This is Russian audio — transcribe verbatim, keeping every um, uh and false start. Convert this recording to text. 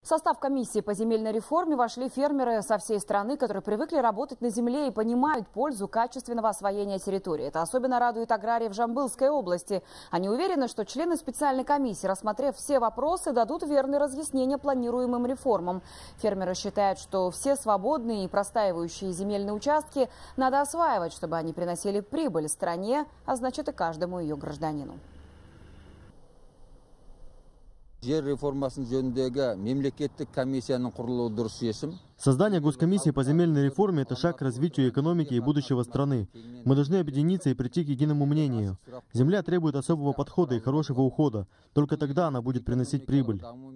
В состав комиссии по земельной реформе вошли фермеры со всей страны, которые привыкли работать на земле и понимают пользу качественного освоения территории. Это особенно радует аграриев Жамбылской области. Они уверены, что члены специальной комиссии, рассмотрев все вопросы, дадут верные разъяснения планируемым реформам. Фермеры считают, что все свободные и простаивающие земельные участки надо осваивать, чтобы они приносили прибыль стране, а значит и каждому ее гражданину. Создание госкомиссии по земельной реформе – это шаг к развитию экономики и будущего страны. Мы должны объединиться и прийти к единому мнению. Земля требует особого подхода и хорошего ухода. Только тогда она будет приносить прибыль.